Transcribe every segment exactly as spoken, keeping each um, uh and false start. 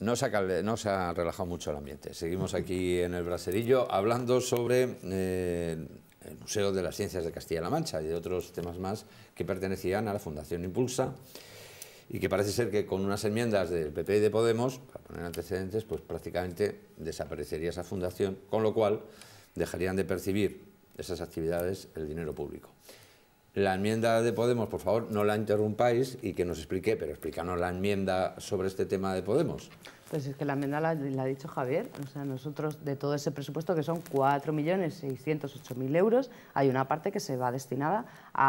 no se, ha, no se ha relajado mucho el ambiente. Seguimos aquí en el braserillo hablando sobre eh, el Museo de las Ciencias de Castilla-La Mancha y de otros temas más que pertenecían a la Fundación Impulsa y que parece ser que con unas enmiendas del P P y de Podemos, para poner antecedentes, pues prácticamente desaparecería esa fundación, con lo cual dejarían de percibir esas actividades el dinero público. La enmienda de Podemos, por favor, no la interrumpáis y que nos explique, pero explícanos la enmienda sobre este tema de Podemos. Pues es que la enmienda la, la ha dicho Javier. O sea, nosotros de todo ese presupuesto, que son cuatro millones seiscientos ocho mil euros, hay una parte que se va destinada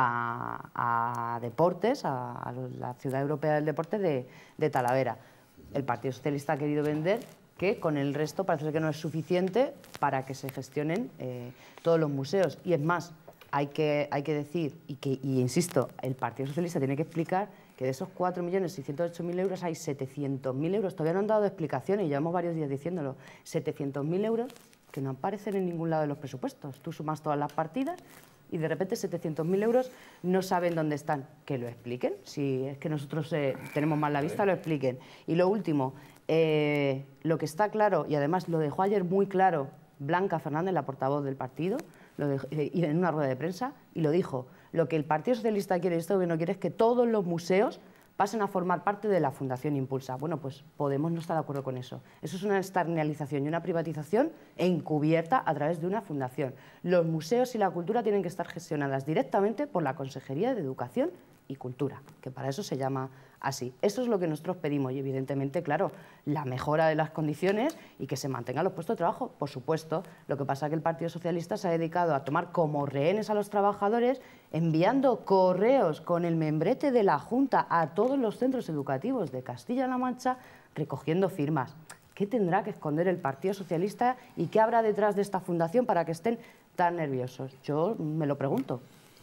a, a deportes, a, a la Ciudad Europea del Deporte de, de Talavera. El Partido Socialista ha querido vender que con el resto parece que no es suficiente para que se gestionen eh, todos los museos. Y es más, hay que, hay que decir, y, que, y insisto, el Partido Socialista tiene que explicar que de esos cuatro millones seiscientos ocho mil euros hay setecientos mil euros, todavía no han dado explicaciones, y llevamos varios días diciéndolo, setecientos mil euros que no aparecen en ningún lado de los presupuestos. Tú sumas todas las partidas y de repente setecientos mil euros no saben dónde están. Que lo expliquen, si es que nosotros eh, tenemos mal la vista, lo expliquen. Y lo último, eh, lo que está claro, y además lo dejó ayer muy claro Blanca Fernández, la portavoz del partido, lo dejó, eh, en una rueda de prensa, y lo dijo: lo que el Partido Socialista quiere y este gobierno quiere es que todos los museos pasen a formar parte de la Fundación Impulsa. Bueno, pues Podemos no está de acuerdo con eso. Eso es una externalización y una privatización encubierta a través de una fundación. Los museos y la cultura tienen que estar gestionadas directamente por la Consejería de Educación y Cultura, que para eso se llama así. Eso es lo que nosotros pedimos y, evidentemente, claro, la mejora de las condiciones y que se mantengan los puestos de trabajo, por supuesto. Lo que pasa es que el Partido Socialista se ha dedicado a tomar como rehenes a los trabajadores, enviando correos con el membrete de la Junta a todos los centros educativos de Castilla-La Mancha recogiendo firmas. ¿Qué tendrá que esconder el Partido Socialista y qué habrá detrás de esta fundación para que estén tan nerviosos? Yo me lo pregunto.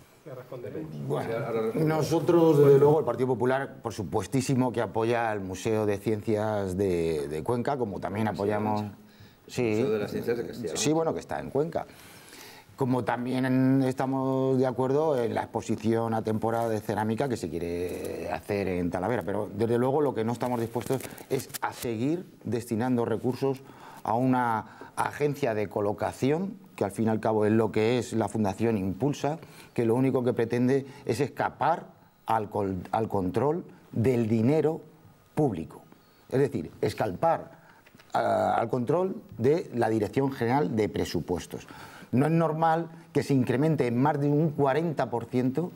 Bueno, nosotros, desde luego, el Partido Popular, por supuestísimo que apoya al Museo de Ciencias de, de Cuenca, como también apoyamos... Sí, Museo de las Ciencias de Castilla. Sí, bueno, que está en Cuenca. Como también estamos de acuerdo en la exposición a temporada de cerámica que se quiere hacer en Talavera, pero desde luego lo que no estamos dispuestos es a seguir destinando recursos a una agencia de colocación, que al fin y al cabo es lo que es la Fundación Impulsa, que lo único que pretende es escapar al, al control del dinero público. Es decir, escapar uh, al control de la Dirección General de Presupuestos. No es normal que se incremente en más de un cuarenta por ciento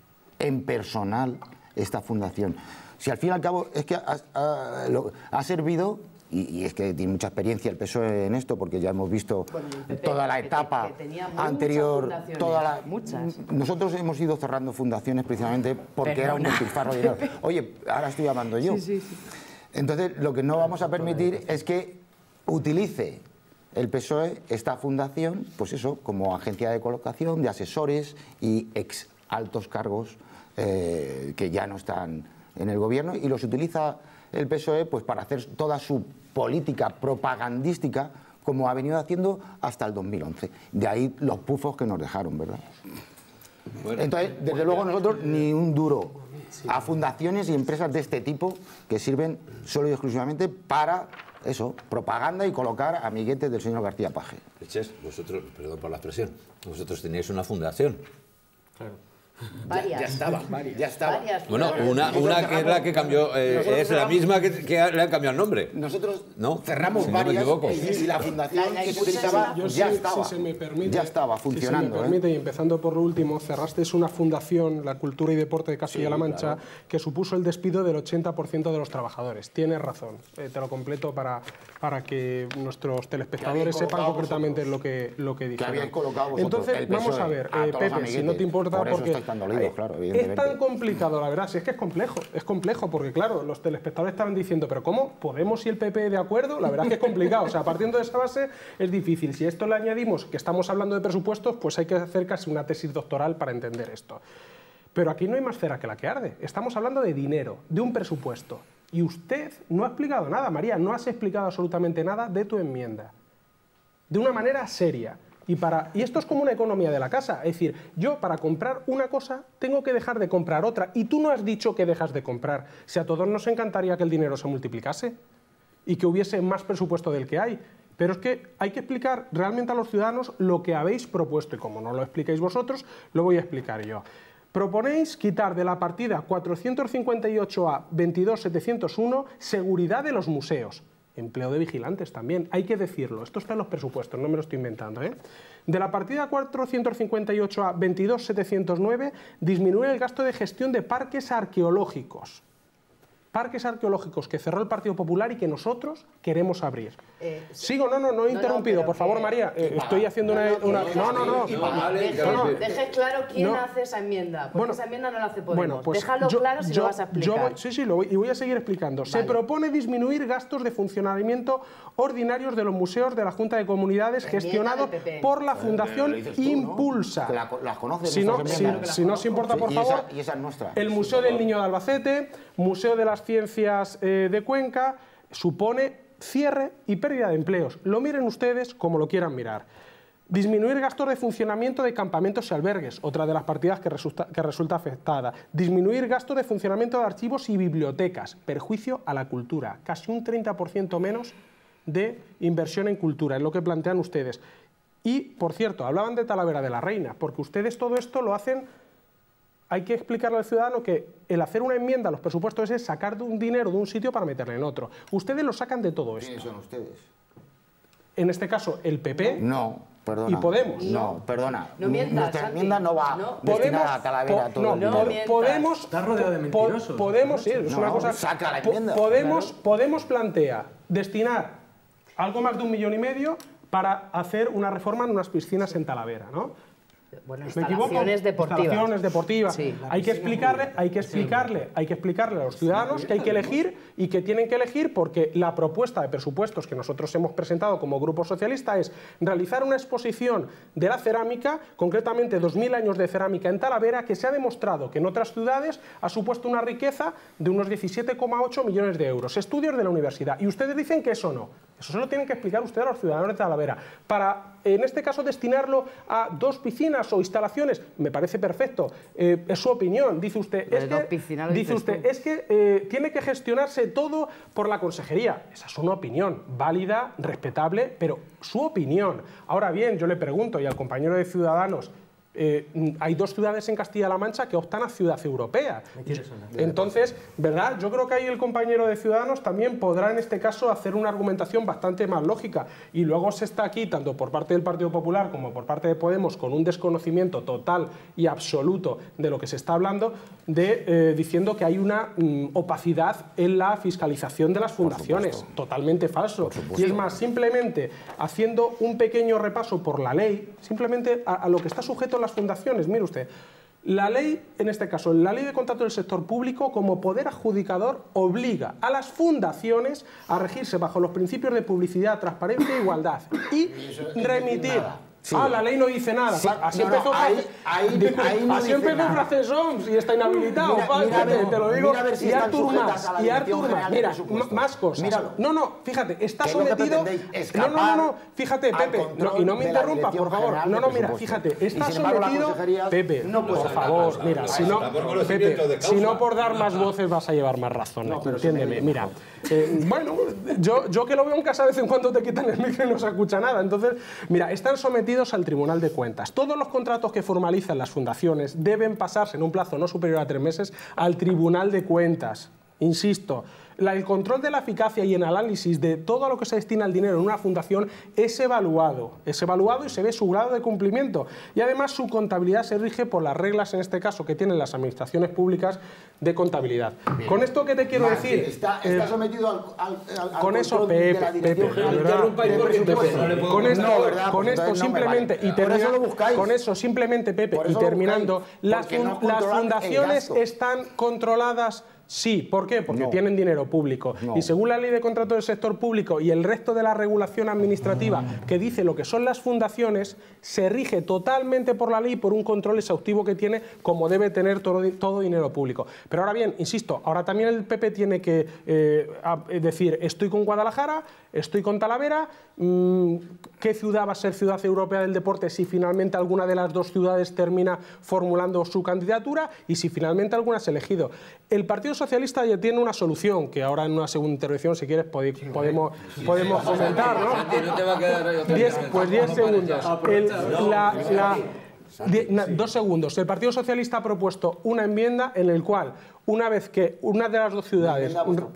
en personal esta fundación. Si al fin y al cabo es que ha, ha, lo, ha servido... Y, y es que tiene mucha experiencia el P S O E en esto, porque ya hemos visto bueno, P P, toda la etapa que, que anterior. Toda la, muchas. Nosotros hemos ido cerrando fundaciones precisamente porque Perdona. era un despilfarro de dinero. Oye, ahora estoy hablando yo. Sí, sí, sí. Entonces, lo que no vamos a permitir es que utilice el P S O E esta fundación, pues eso, como agencia de colocación, de asesores y ex altos cargos eh, que ya no están en el gobierno, y los utiliza el P S O E pues para hacer toda su política propagandística como ha venido haciendo hasta el dos mil once. De ahí los pufos que nos dejaron, ¿verdad? Bueno, Entonces, desde bueno, luego nosotros ni un duro a fundaciones y empresas de este tipo que sirven solo y exclusivamente para eso, propaganda y colocar amiguetes del señor García Paje. Leches, vosotros, perdón por la expresión, vosotros teníais una fundación. Claro. Varias. Ya, ya estaba, varias. Ya estaba. Varias, bueno, una, una que es la que cambió, eh, es la misma que, que le han cambiado el nombre. Nosotros ¿no? cerramos si varias no me y, y la fundación la, la que se utilizaba Yo ya, sí, estaba, si se me permite, ya estaba funcionando. Si se me permite, ¿eh? y empezando por lo último, cerraste una fundación, la Cultura y Deporte de Castilla-La sí, Mancha, claro. que supuso el despido del ochenta por ciento de los trabajadores. Tienes razón, eh, te lo completo para, para que nuestros telespectadores sepan concretamente lo que, lo que dijeron. Que habíais colocado vosotros, Entonces, el P S O E, vamos a ver, a eh, Pepe, si no te importa, por eso porque estáis tan dolidos, claro, es tan complicado, la verdad, si es que es complejo, es complejo, porque claro, los telespectadores estaban diciendo, pero ¿cómo? ¿Podemos y el P P de acuerdo? La verdad es que es complicado, o sea, partiendo de esa base es difícil. Si a esto le añadimos que estamos hablando de presupuestos, pues hay que hacer casi una tesis doctoral para entender esto. Pero aquí no hay más cera que la que arde, estamos hablando de dinero, de un presupuesto, y usted no ha explicado nada, María, no has explicado absolutamente nada de tu enmienda, de una manera seria. Y, para, y esto es como una economía de la casa, es decir, yo para comprar una cosa tengo que dejar de comprar otra, y tú no has dicho que dejas de comprar. Si a todos nos encantaría que el dinero se multiplicase, y que hubiese más presupuesto del que hay. Pero es que hay que explicar realmente a los ciudadanos lo que habéis propuesto, y como no lo explicáis vosotros, lo voy a explicar yo. Proponéis quitar de la partida cuatrocientos cincuenta y ocho A veintidós setecientos uno seguridad de los museos. Empleo de vigilantes también, hay que decirlo, esto está en los presupuestos, no me lo estoy inventando, ¿eh? De la partida cuatrocientos cincuenta y ocho A veintidós setecientos nueve, disminuir el gasto de gestión de parques arqueológicos. Parques arqueológicos que cerró el Partido Popular y que nosotros queremos abrir. Eh, Sigo, no, no, no he no, interrumpido, no, por favor, que... María, eh, estoy haciendo una... una... No, no, no. Deje claro quién no. hace esa enmienda, porque bueno, esa enmienda no la hace Podemos. Bueno, pues Déjalo yo, claro si yo, lo vas a explicar. Yo, sí, sí, lo voy, y voy a seguir explicando. Vale. Se propone disminuir gastos de funcionamiento ordinarios de los museos de la Junta de Comunidades gestionados por la Fundación tú, Impulsa. ¿no? La, las conoces. Si no, si, si no os importa, por sí, favor, y esa, y esa es nuestra. El Museo del Niño de Albacete, Museo de las Ciencias eh, de Cuenca, supone cierre y pérdida de empleos. Lo miren ustedes como lo quieran mirar. Disminuir gastos de funcionamiento de campamentos y albergues, otra de las partidas que resulta, que resulta afectada. Disminuir gastos de funcionamiento de archivos y bibliotecas, perjuicio a la cultura. Casi un treinta por ciento menos de inversión en cultura, es lo que plantean ustedes. Y, por cierto, hablaban de Talavera de la Reina, porque ustedes todo esto lo hacen... Hay que explicarle al ciudadano que el hacer una enmienda a los presupuestos es sacar de un dinero de un sitio para meterle en otro. Ustedes lo sacan de todo esto. ¿Quiénes son ustedes? En este caso, el P P no, perdona. y Podemos. No, perdona. No mientas, Nuestra Santi. enmienda no va no. destinada a Talavera po, todo no, el no, dinero. mientas. Podemos, Está rodeado de mentirosos. Po, podemos, sí, es no, una cosa... saca la po, enmienda. Podemos, claro. Podemos plantea destinar algo más de un millón y medio para hacer una reforma en unas piscinas en Talavera, ¿no? Bueno, ¿Me equivoco? instalaciones deportivas. Instalaciones deportivas. Sí. Hay que explicarle, hay que explicarle, hay que explicarle a los ciudadanos que hay que elegir y que tienen que elegir porque la propuesta de presupuestos que nosotros hemos presentado como Grupo Socialista es realizar una exposición de la cerámica, concretamente dos mil años de cerámica en Talavera, que se ha demostrado que en otras ciudades ha supuesto una riqueza de unos diecisiete coma ocho millones de euros. Estudios de la universidad. Y ustedes dicen que eso no. Eso se lo tienen que explicar ustedes a los ciudadanos de Talavera. Para, en este caso, destinarlo a dos piscinas o instalaciones, me parece perfecto. Eh, es su opinión. Dice usted, es que, piscinas, dice usted es que eh, tiene que gestionarse todo por la consejería. Esa es una opinión válida, respetable, pero su opinión. Ahora bien, yo le pregunto, y al compañero de Ciudadanos, Eh, hay dos ciudades en Castilla-La Mancha que optan a ciudad europea. Entonces, ¿verdad? Yo creo que ahí el compañero de Ciudadanos también podrá en este caso hacer una argumentación bastante más lógica. Y luego se está aquí, tanto por parte del Partido Popular como por parte de Podemos, con un desconocimiento total y absoluto de lo que se está hablando, de, eh, diciendo que hay una mm, opacidad en la fiscalización de las fundaciones. Totalmente falso. Y es más, simplemente haciendo un pequeño repaso por la ley, simplemente a, a lo que está sujeto a las fundaciones. Mire usted, la ley, en este caso, la ley de contrato del sector público, como poder adjudicador, obliga a las fundaciones a regirse bajo los principios de publicidad, transparencia e igualdad y remitir. Sí. Ah, la ley no dice nada. Sí. Así no, empezó, no, ahí, ahí, ahí no así empezó Francesc Homs y está inhabilitado. Mira, mira, fíjate, no, te lo digo. Si y Artur Mas, y Artur Mas, mira, más cosas. Míralo. No, no, fíjate, está sometido. No, no, no, no, fíjate, Pepe, no, y no me interrumpas, por favor. No, no, mira, fíjate, está sometido. Pepe, por favor, mira, si no, Pepe, si no por dar más voces vas a llevar más razón. Entiéndeme, mira. Bueno, yo que lo veo en casa de vez en cuando te quitan el micro y no se escucha nada. Entonces, mira, están sometidos al Tribunal de Cuentas. Todos los contratos que formalizan las fundaciones deben pasarse en un plazo no superior a tres meses al Tribunal de Cuentas. Insisto, la, el control de la eficacia y el análisis de todo lo que se destina el dinero en una fundación es evaluado, es evaluado y se ve su grado de cumplimiento. Y además su contabilidad se rige por las reglas, en este caso, que tienen las administraciones públicas de contabilidad. Bien. Con esto que te quiero Martín, decir... Está, está eh, sometido al, al, al con eso, Pepe, de la Pepe, con esto, no, ¿verdad? Con esto pues simplemente, no y termina, con eso simplemente, Pepe, y terminando, las, no las fundaciones están controladas. Sí, ¿por qué? Porque no. tienen dinero público. No. Y según la ley de contrato del sector público y el resto de la regulación administrativa mm. que dice lo que son las fundaciones, se rige totalmente por la ley y por un control exhaustivo que tiene, como debe tener todo, todo dinero público. Pero ahora bien, insisto, ahora también el P P tiene que eh, a, decir, estoy con Guadalajara, estoy con Talavera, mmm, ¿qué ciudad va a ser ciudad europea del deporte si finalmente alguna de las dos ciudades termina formulando su candidatura y si finalmente alguna es elegido? El Partido Socialista ya tiene una solución, que que ahora en una segunda intervención, si quieres, podéis, podemos, podemos comentar, ¿no? Santi, no te va a quedar ahí otra Diez, vez. pues diez segundos. El, la, la, die, na, dos segundos. El Partido Socialista ha propuesto una enmienda en el cual, una vez que una de las dos ciudades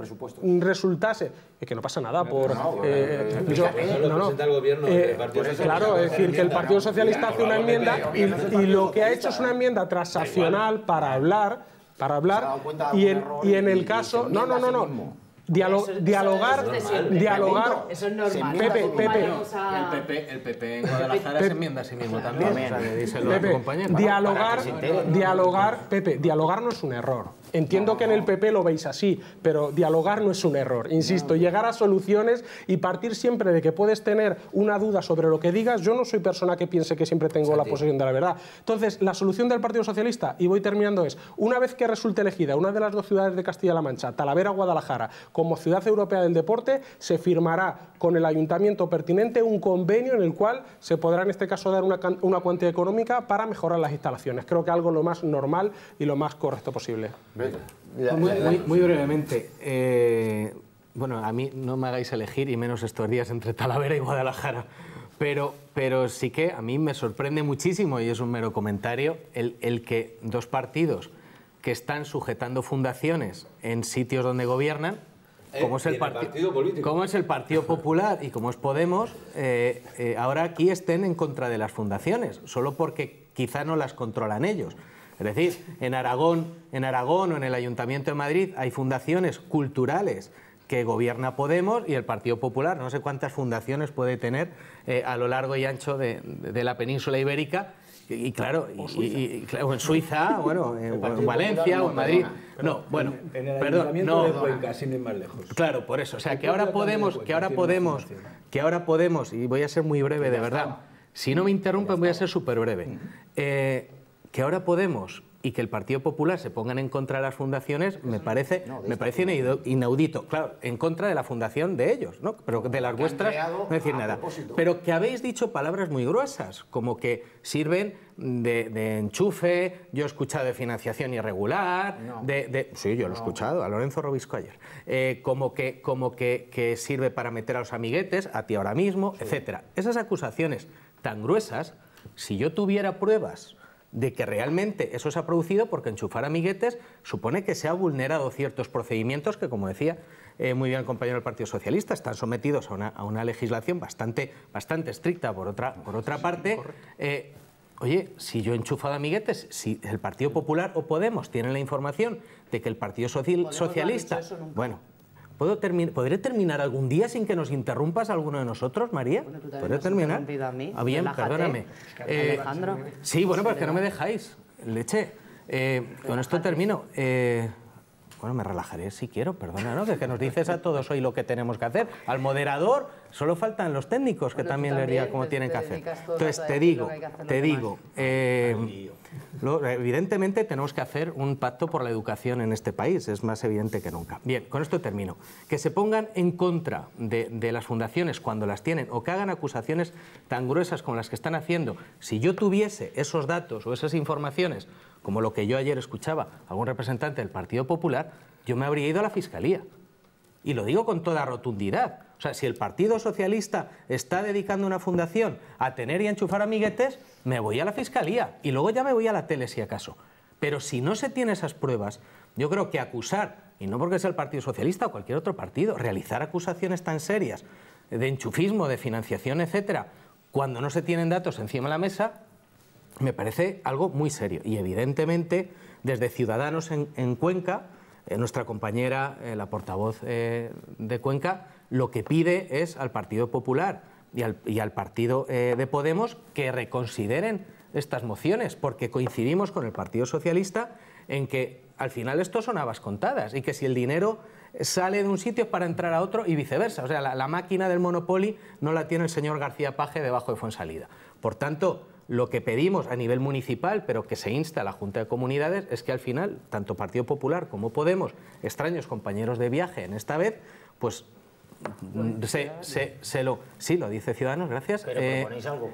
resultase, es que no pasa nada por... Eh, yo, no, no, eh, claro, es decir, que el Partido Socialista hace una enmienda y, y lo que ha hecho es una enmienda transaccional para hablar, para hablar y en, y en el caso... No, no, no, no. Dialo eso, dialogar, eso es dialogar. Eso es normal. Pepe, Pepe. El PP, el PP en Guadalajara se enmienda a sí mismo también. O sea, que díselo a tu compañero. Dialogar, dialogar, Pepe, dialogar no es un error. Entiendo que en el P P lo veis así, pero dialogar no es un error. Insisto, llegar a soluciones y partir siempre de que puedes tener una duda sobre lo que digas. Yo no soy persona que piense que siempre tengo la posesión de la verdad. Entonces, la solución del Partido Socialista, y voy terminando, es, una vez que resulte elegida una de las dos ciudades de Castilla-La Mancha, Talavera o Guadalajara, como ciudad europea del deporte, se firmará con el ayuntamiento pertinente un convenio en el cual se podrá en este caso dar una, una cuantía económica para mejorar las instalaciones. Creo que algo lo más normal y lo más correcto posible. Muy, muy, muy brevemente, eh, bueno, a mí no me hagáis elegir, y menos estos días entre Talavera y Guadalajara, pero, pero sí que a mí me sorprende muchísimo, y es un mero comentario, el, el que dos partidos que están sujetando fundaciones en sitios donde gobiernan, como es el, el partido político, como es el Partido Popular y como es Podemos, eh, eh, ahora aquí estén en contra de las fundaciones, solo porque quizá no las controlan ellos. Es decir, en Aragón, en Aragón o en el Ayuntamiento de Madrid hay fundaciones culturales que gobierna Podemos y el Partido Popular, no sé cuántas fundaciones puede tener eh, a lo largo y ancho de, de la península ibérica, y, y claro, y, y, y, claro, en Suiza, bueno, en, en Valencia o en Madrid. No, bueno, en el perdón, Ayuntamiento no, de Cuenca, sin ir más lejos. Claro, por eso, o sea, que ahora Podemos, que ahora Podemos, que ahora Podemos, y voy a ser muy breve, de verdad, si no me interrumpen voy a ser súper breve, eh, que ahora Podemos y que el Partido Popular se pongan en contra de las fundaciones me parece, me parece inaudito. Claro, en contra de la fundación de ellos, ¿no? Pero de las vuestras no decir nada. Pero que habéis dicho palabras muy gruesas, como que sirven de, de enchufe, yo he escuchado de financiación irregular, no. de, de... Sí, yo lo he escuchado, a Lorenzo Robisco ayer. Eh, como que, como que, que sirve para meter a los amiguetes, a ti ahora mismo, sí. etcétera. Esas acusaciones tan gruesas, si yo tuviera pruebas de que realmente eso se ha producido, porque enchufar amiguetes supone que se ha vulnerado ciertos procedimientos que, como decía eh, muy bien el compañero del Partido Socialista, están sometidos a una, a una legislación bastante, bastante estricta por otra, por otra parte. Eh, oye, si yo he enchufado amiguetes, si el Partido Popular o Podemos tienen la información de que el Partido Social, Socialista... Bueno, ¿puedo termi ¿podré terminar algún día sin que nos interrumpas a alguno de nosotros, María? Bueno, ¿Podré terminar? A mí. Ah, bien, Relájate. perdóname. Eh, Alejandro. Sí, bueno, pues que no me dejáis. Leche. Eh, con esto termino. Eh, bueno, me relajaré si quiero, perdona, ¿no? Que, que nos dices a todos hoy lo que tenemos que hacer. Al moderador solo faltan los técnicos, que bueno, también les diría cómo tienen que hacer. Entonces, te digo, te digo, eh, lo, evidentemente tenemos que hacer un pacto por la educación en este país, es más evidente que nunca. Bien, con esto termino. Que se pongan en contra de, de las fundaciones cuando las tienen, o que hagan acusaciones tan gruesas como las que están haciendo. Si yo tuviese esos datos o esas informaciones, como lo que yo ayer escuchaba a algún representante del Partido Popular, yo me habría ido a la Fiscalía. Y lo digo con toda rotundidad. O sea, si el Partido Socialista está dedicando una fundación a tener y a enchufar amiguetes, me voy a la Fiscalía y luego ya me voy a la tele si acaso. Pero si no se tienen esas pruebas, yo creo que acusar, y no porque sea el Partido Socialista o cualquier otro partido, realizar acusaciones tan serias de enchufismo, de financiación, etcétera, cuando no se tienen datos encima de la mesa, me parece algo muy serio. Y evidentemente, desde Ciudadanos en, en Cuenca, eh, nuestra compañera, eh, la portavoz eh, de Cuenca, lo que pide es al Partido Popular y al, y al Partido eh, de Podemos que reconsideren estas mociones, porque coincidimos con el Partido Socialista en que al final esto son habas contadas y que si el dinero sale de un sitio para entrar a otro y viceversa. O sea, la, la máquina del Monopoly no la tiene el señor García Paje debajo de Fuensalida. Por tanto, lo que pedimos a nivel municipal, pero que se insta a la Junta de Comunidades, es que al final, tanto Partido Popular como Podemos, extraños compañeros de viaje en esta vez, pues se, se, se lo... Sí, lo dice Ciudadanos, gracias. Pero eh, proponéis algo.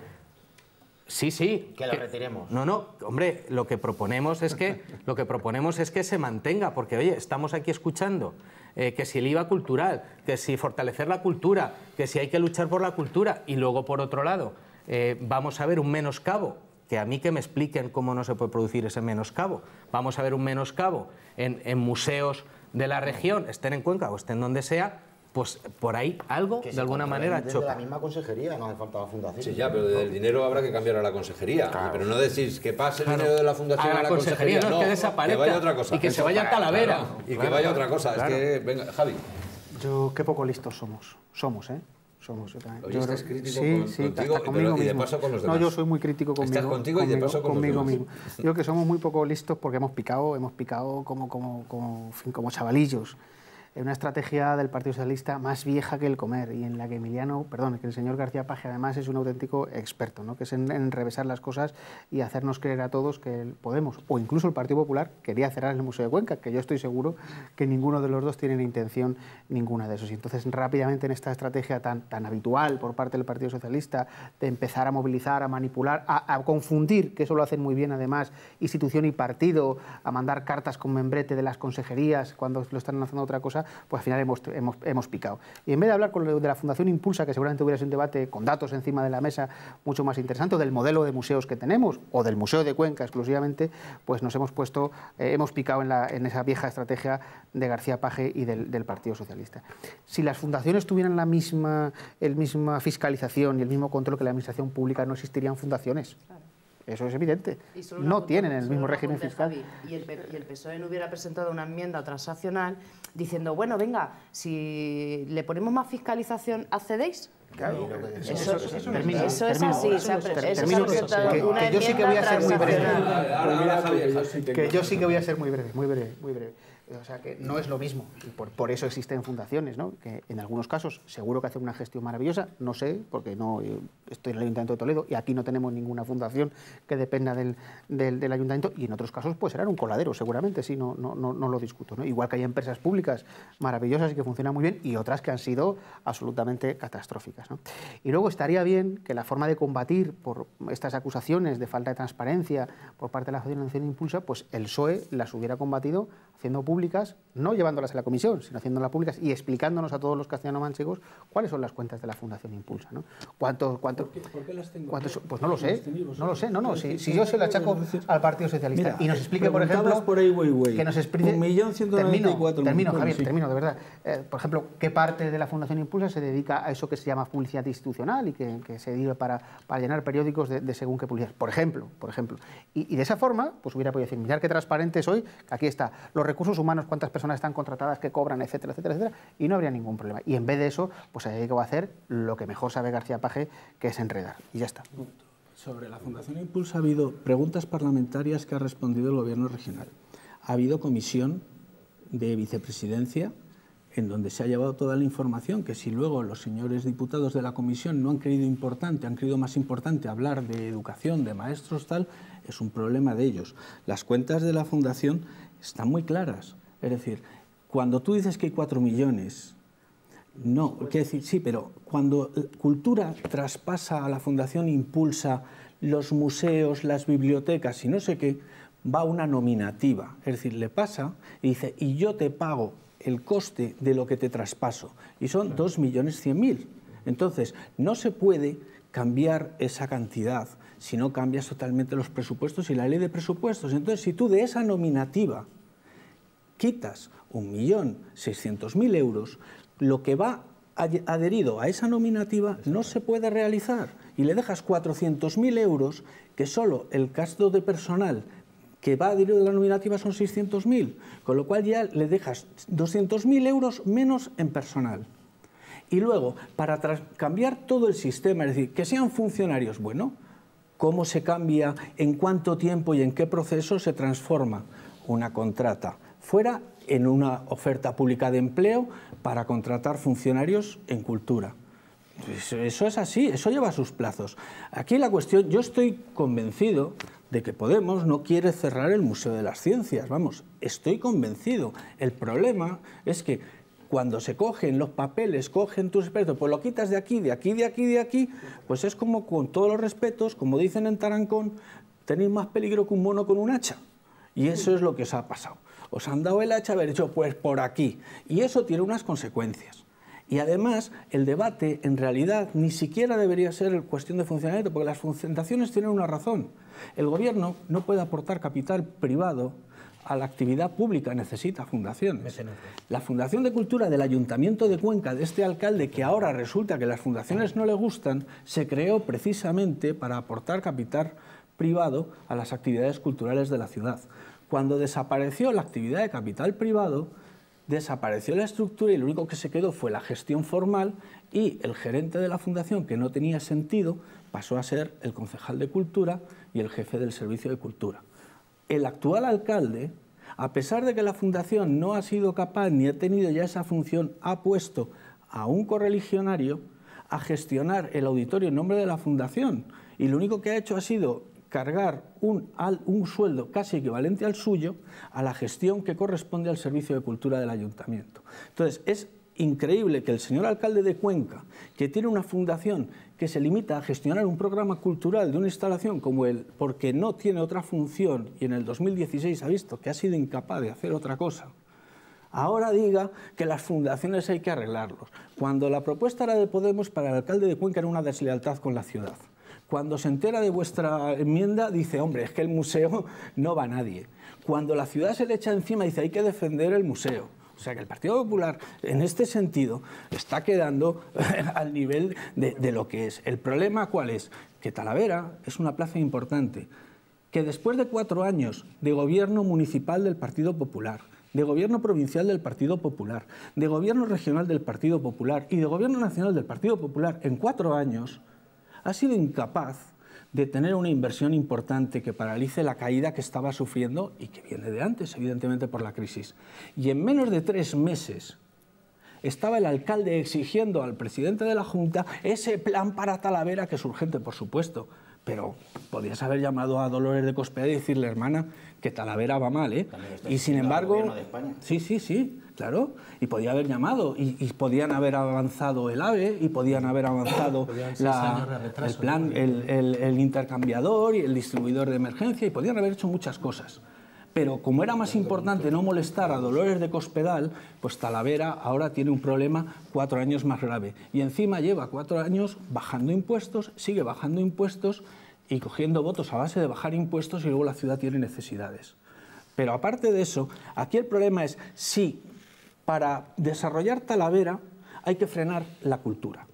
Sí, sí. Que lo que, retiremos. No, no, hombre, lo que proponemos es que, lo que proponemos es que se mantenga, porque, oye, estamos aquí escuchando eh, que si el I V A cultural, que si fortalecer la cultura, que si hay que luchar por la cultura, y luego por otro lado eh, vamos a ver un menoscabo, que a mí que me expliquen cómo no se puede producir ese menoscabo, vamos a ver un menoscabo en, en museos de la región, estén en Cuenca o estén donde sea, pues por ahí algo Que de alguna manera desde choca. la misma consejería, no hace falta la fundación. Sí, ya, pero del dinero habrá que cambiar a la consejería. Claro. Pero no decís que pase el Claro. dinero de la fundación A a la la consejería, consejería. no, que desaparezca, que vaya otra cosa. y que se Eso, vaya a Talavera. claro, y que Claro, vaya claro, otra cosa. claro. Es que, venga, Javi. Yo, qué poco listos somos. Somos, ¿eh? Somos. Yo también. Oye, Yo ¿estás creo- crítico sí, con- sí, contigo hasta y conmigo pero- y de mismo. paso con los No, demás? yo soy muy crítico conmigo. Estás contigo y de paso con los conmigo demás. mismo. Yo creo que somos muy poco listos porque hemos picado, hemos picado como, como, como, en fin, como chavalillos. En una estrategia del Partido Socialista más vieja que el comer y en la que Emiliano, perdón, que el señor García Paje además es un auténtico experto, ¿no? Que es en, en revesar las cosas y hacernos creer a todos que el Podemos o incluso el Partido Popular quería cerrar el Museo de Cuenca, que yo estoy seguro que ninguno de los dos tiene intención ninguna de eso. Y entonces rápidamente en esta estrategia tan, tan habitual por parte del Partido Socialista de empezar a movilizar, a manipular, a, a confundir, que eso lo hacen muy bien además, institución y partido, a mandar cartas con membrete de las consejerías cuando lo están haciendo otra cosa, pues al final hemos, hemos, hemos picado. Y en vez de hablar con lo de la Fundación Impulsa, que seguramente hubiera sido un debate con datos encima de la mesa mucho más interesante, o del modelo de museos que tenemos, o del Museo de Cuenca exclusivamente, pues nos hemos puesto, eh, hemos picado en, la, en esa vieja estrategia de García Paje y del, del Partido Socialista. Si las fundaciones tuvieran la misma, el misma fiscalización y el mismo control que la administración pública, no existirían fundaciones. Claro. Eso es evidente. No tienen el mismo régimen fiscal. Javi, y, el, y el P S O E no hubiera presentado una enmienda transaccional diciendo, bueno, venga, si le ponemos más fiscalización, ¿accedéis? Claro, eso, eso, eso, eso, termino, eso es termino, así, eso, se ha, eso, eso se ha termino, presentado que, una que yo sí que enmienda voy a ser muy breve. transaccional. Ahora, ahora, Javi, Que yo sí que voy a ser muy breve, muy breve, muy breve. O sea, que no es lo mismo, y por, por eso existen fundaciones, ¿no? Que en algunos casos seguro que hacen una gestión maravillosa, no sé, porque no estoy en el Ayuntamiento de Toledo y aquí no tenemos ninguna fundación que dependa del, del, del Ayuntamiento, y en otros casos pues serán un coladero, seguramente, sí, no, no, no, no lo discuto, ¿no? Igual que hay empresas públicas maravillosas y que funcionan muy bien, y otras que han sido absolutamente catastróficas, ¿no? Y luego estaría bien que la forma de combatir por estas acusaciones de falta de transparencia por parte de la Fundación Impulsa, pues el P S O E las hubiera combatido haciendo públicas, no llevándolas a la comisión, sino haciéndolas públicas y explicándonos a todos los castellano-manchegos cuáles son las cuentas de la Fundación Impulsa, ¿no? ¿Cuánto, cuánto, ¿Por qué, por qué las tengo? cuántos, pues no lo sé, Tenemos, no lo sé, no, no, es si, que si yo se lo achaco decir, al Partido Socialista mira, y nos explique, por preguntabas ejemplo, por ahí, güey, güey, que nos explique, un millón ciento noventa y cuatro mil, termino, bueno, Javier, sí. termino, de verdad, eh, por ejemplo, ¿qué parte de la Fundación Impulsa se dedica a eso que se llama publicidad institucional y que, que se dedica para, para llenar periódicos de, de según qué publicidad? Por ejemplo, por ejemplo, y, y de esa forma, pues hubiera podido decir, mirad qué transparente soy, que aquí está, los recursos humanos, cuántas personas están contratadas, que cobran, etcétera, etcétera, etcétera, y no habría ningún problema. Y en vez de eso, pues se dedicó a hacer lo que mejor sabe García Paje, que es enredar. Y ya está. Sobre la Fundación Impulsa ha habido preguntas parlamentarias que ha respondido el Gobierno regional. Ha habido comisión de vicepresidencia en donde se ha llevado toda la información, que si luego los señores diputados de la comisión no han creído importante, han creído más importante hablar de educación, de maestros, tal, es un problema de ellos. Las cuentas de la Fundación están muy claras. Es decir, cuando tú dices que hay cuatro millones, no, quiero decir, sí, pero cuando Cultura traspasa a la Fundación Impulsa los museos, las bibliotecas y no sé qué, va una nominativa. Es decir, le pasa y dice, y yo te pago el coste de lo que te traspaso. Y son dos millones cien mil. Entonces, no se puede cambiar esa cantidad si no cambias totalmente los presupuestos y la ley de presupuestos. Entonces, si tú de esa nominativa quitas un millón seiscientos mil euros, lo que va adherido a esa nominativa no se puede realizar y le dejas cuatrocientos mil euros, que solo el gasto de personal que va adherido a la nominativa son seiscientos mil, con lo cual ya le dejas doscientos mil euros menos en personal. Y luego, para cambiar todo el sistema, es decir, que sean funcionarios, bueno, ¿cómo se cambia, en cuánto tiempo y en qué proceso se transforma una contrata fuera en una oferta pública de empleo para contratar funcionarios en cultura? Eso, eso es así, eso lleva sus plazos. Aquí la cuestión, yo estoy convencido de que Podemos no quiere cerrar el Museo de las Ciencias, vamos, estoy convencido. El problema es que cuando se cogen los papeles, cogen tus expertos, pues lo quitas de aquí, de aquí, de aquí, de aquí, pues es como, con todos los respetos, como dicen en Tarancón, tenéis más peligro que un mono con un hacha. Y eso es lo que os ha pasado. os han dado el hacha haber dicho, pues por aquí. Y eso tiene unas consecuencias. Y además, el debate en realidad ni siquiera debería ser cuestión de funcionamiento, porque las fundaciones tienen una razón. El gobierno no puede aportar capital privado a la actividad pública, necesita fundaciones. La Fundación de Cultura del Ayuntamiento de Cuenca, de este alcalde, que ahora resulta que las fundaciones no le gustan, se creó precisamente para aportar capital privado a las actividades culturales de la ciudad. Cuando desapareció la actividad de capital privado, desapareció la estructura y lo único que se quedó fue la gestión formal y el gerente de la fundación, que no tenía sentido, pasó a ser el concejal de cultura y el jefe del servicio de cultura. El actual alcalde, a pesar de que la fundación no ha sido capaz ni ha tenido ya esa función, ha puesto a un correligionario a gestionar el auditorio en nombre de la fundación y lo único que ha hecho ha sido cargar un, un sueldo casi equivalente al suyo a la gestión que corresponde al servicio de cultura del ayuntamiento. Entonces, es increíble que el señor alcalde de Cuenca, que tiene una fundación que se limita a gestionar un programa cultural de una instalación como él, porque no tiene otra función y en el dos mil dieciséis ha visto que ha sido incapaz de hacer otra cosa, ahora diga que las fundaciones hay que arreglarlos, cuando la propuesta era de Podemos para el alcalde de Cuenca era una deslealtad con la ciudad. Cuando se entera de vuestra enmienda, dice, hombre, es que el museo no va a nadie. Cuando la ciudad se le echa encima, dice, hay que defender el museo. O sea que el Partido Popular, en este sentido, está quedando al nivel de, de lo que es. El problema, ¿cuál es? Que Talavera es una plaza importante, que después de cuatro años de gobierno municipal del Partido Popular, de gobierno provincial del Partido Popular, de gobierno regional del Partido Popular y de gobierno nacional del Partido Popular, en cuatro años, ha sido incapaz de tener una inversión importante que paralice la caída que estaba sufriendo y que viene de antes, evidentemente, por la crisis. Y en menos de tres meses estaba el alcalde exigiendo al presidente de la Junta ese plan para Talavera, que es urgente, por supuesto, pero podías haber llamado a Dolores de Cospedal y decirle, hermana, que Talavera va mal, ¿eh? Y sin embargo, sí, sí, sí, claro, y podía haber llamado, y, y podían haber avanzado el AVE, y podían haber avanzado la, retraso, el plan, ¿no? el, el, el intercambiador y el distribuidor de emergencia, y podían haber hecho muchas cosas. Pero como era más importante no molestar a Dolores de Cospedal, pues Talavera ahora tiene un problema cuatro años más grave. Y encima lleva cuatro años bajando impuestos, sigue bajando impuestos y cogiendo votos a base de bajar impuestos y luego la ciudad tiene necesidades. Pero aparte de eso, aquí el problema es si para desarrollar Talavera hay que frenar la cultura.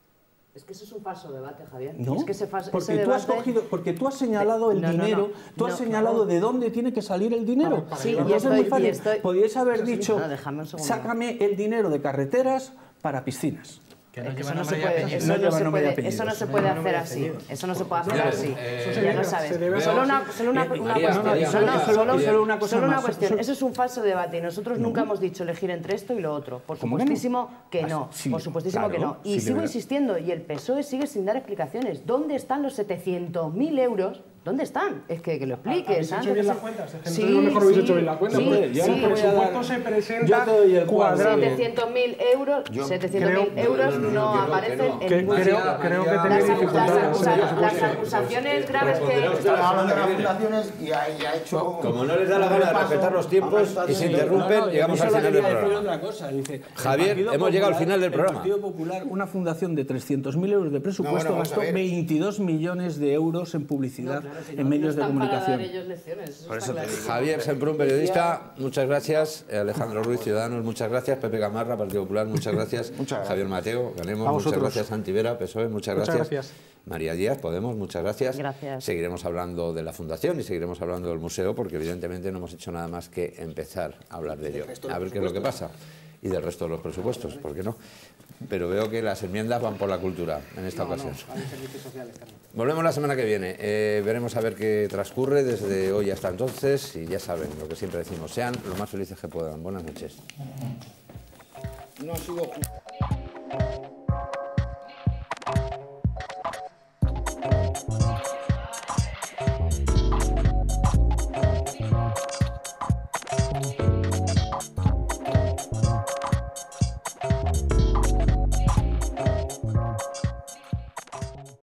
Es que eso es un falso debate, Javier. No, es que ese falso, porque, ese tú has debate... cogido, porque tú has señalado el no, dinero, no, no, tú has no, señalado no. de dónde tiene que salir el dinero. Sí, y estoy, y estoy... Podíais haber dicho, no, déjame un segundo. sácame el dinero de carreteras para piscinas. Que no eso llevan no se nombre y puede, apellido. eso No no llevan se nombre y puede, apellido. eso no se puede hacer así. Eso no se puede hacer Señores, así. eh, Ya lo sabes. se debe Solo una, solo una, una María, cuestión. María, Solo, María, solo, María, solo una cosa solo una más. cuestión. Solo- Eso es un falso debate. Nosotros nunca hemos dicho elegir entre esto y lo otro. Por ¿Cómo que no? supuestísimo que no. Ah, sí, Por supuestísimo que claro, no. Y sí, de sigo verdad. insistiendo. Y el P S O E sigue sin dar explicaciones. ¿Dónde están los setecientos mil euros? ¿Dónde están? Es que, que lo expliques. ¿Habéis antes hecho bien de las ser- cuentas? Es que Sí, entonces lo mejor habéis sí, hecho bien la cuenta. sí, porque yo el no te voy a presupuesto dar- se yo presenta te doy el cuadrado. setecientos mil euros, Yo setecientos mil creo- euros no, no, no, no, que no, que aparecen no. en Que ningún creo, sitio. creo que Las tenéis Las, acu- dificultades las con acusa- ello, las supuesto. acusaciones graves que... Estamos hablando de las fundaciones y ha, y ha hecho... Como no les da la gana de respetar los tiempos y se interrumpen, llegamos al final del programa. Otra cosa, dice, el Javier, Partido hemos llegado al Popular- final del programa. El Partido Popular, una fundación de trescientos mil euros de presupuesto, No, bueno, vamos a gastó ver. veintidós millones de euros en publicidad en medios de comunicación. Por eso Javier Semprún, periodista, muchas gracias. Alejandro Ruiz, Ciudadanos, muchas gracias. Pepe Gamarra, Partido Popular, muchas gracias. Muchas gracias. Javier Mateo, Ganemos, A muchas vosotros. gracias. Santi Vera, P S O E, muchas Muchas gracias. gracias. María Díaz, Podemos, muchas gracias. Gracias. Seguiremos hablando de la Fundación y seguiremos hablando del museo, porque evidentemente no hemos hecho nada más que empezar a hablar de ello. A ver qué es lo que pasa. Y del resto de los presupuestos, ¿por qué no? Pero veo que las enmiendas van por la cultura en esta ocasión. Volvemos la semana que viene. Eh, veremos a ver qué transcurre desde hoy hasta entonces. Y ya saben lo que siempre decimos, sean lo más felices que puedan. Buenas noches. No ha sido justo.